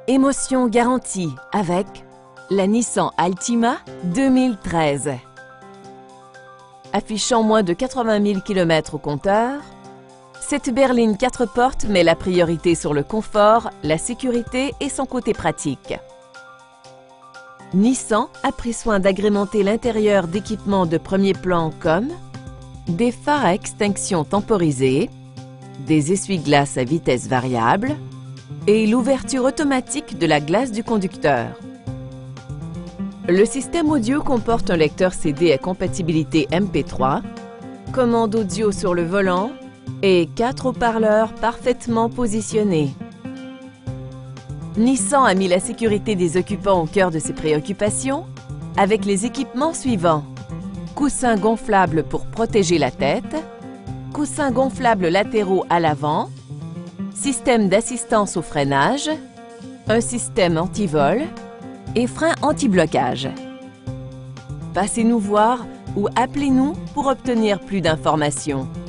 Émotion garantie avec la Nissan Altima 2013. Affichant moins de 80 000 km au compteur, cette berline 4 portes met la priorité sur le confort, la sécurité et son côté pratique. Nissan a pris soin d'agrémenter l'intérieur d'équipements de premier plan comme des phares à extinction temporisés, des essuie-glaces à vitesse variable et l'ouverture automatique de la glace du conducteur. Le système audio comporte un lecteur CD à compatibilité MP3, commande audio sur le volant et 4 haut-parleurs parfaitement positionnés. Nissan a mis la sécurité des occupants au cœur de ses préoccupations avec les équipements suivants. Coussins gonflables pour protéger la tête, coussins gonflables latéraux à l'avant, système d'assistance au freinage, un système anti-vol et frein anti-blocage. Passez nous voir ou appelez-nous pour obtenir plus d'informations.